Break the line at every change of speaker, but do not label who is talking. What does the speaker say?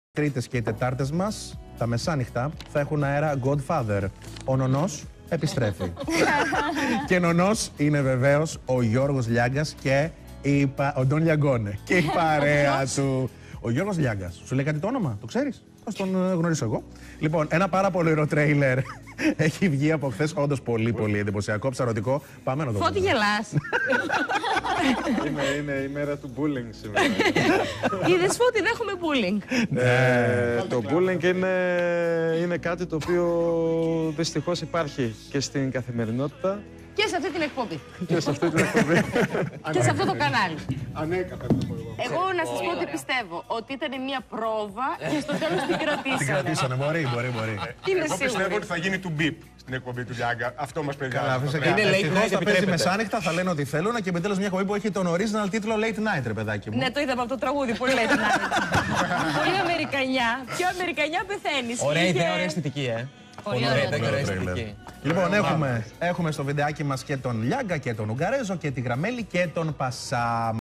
Τρίτες και οι Τετάρτες μας, τα μεσάνυχτα, θα έχουν αέρα Godfather. Ο Νονός επιστρέφει. Και Νονός είναι βεβαίως ο Γιώργος Λιάγκας και ο Ντον Λιαγκόνε και η παρέα του. Ο Γιώργος Λιάγκας. Σου λέει κάτι το όνομα, το ξέρεις? Ας τον γνωρίσω εγώ. Λοιπόν, ένα πάρα πολύ ωραίο τρέιλερ έχει βγει από χθες, όντως πολύ εντυπωσιακό, ψαρωτικό. Πάμε να το δούμε.
Φώτη, γελάς.
Είναι η μέρα του bullying σήμερα.
Είδες, Φώτη, δέχομαι bullying.
Το bullying είναι κάτι το οποίο δυστυχώς υπάρχει και στην καθημερινότητα.
Και σε αυτή την εκπομπή.
Και σε αυτή την εκπομπή.
Και σε αυτό το κανάλι.
Ανέκαθεν το πω εγώ.
Εγώ να σας πω ότι πιστεύω ότι ήταν μια πρόβα και στο τέλος την κρατήσανε.
Την κρατήσανε, μπορεί.
Εγώ πιστεύω ότι θα γίνει του μπιπ στην εκπομπή του Λιάγκα. Αυτό μας περιμένει.
Καλά, φυσικά. Ευτυχώς θα παίζει μεσάνυχτα, θα λένε ό,τι θέλουν και επιτέλους μια εκπομπή που έχει τον original τίτλο Late Night, ρε παιδάκι μου.
Ναι, το είδαμε από το τραγούδι, πολύ Late Night. Πολύ Αμερικανιά. Πιο Αμερικανιά πεθαίνεις.
Ωραία ιδέα, ωραία αισθητική,
Πολύ ωραία
αισθητική.
Λοιπόν, έχουμε στο βιντεάκι μας και τον Λιάγκα και τον Ουγγαρέζο και τη Γραμμέλη και τον Πασά.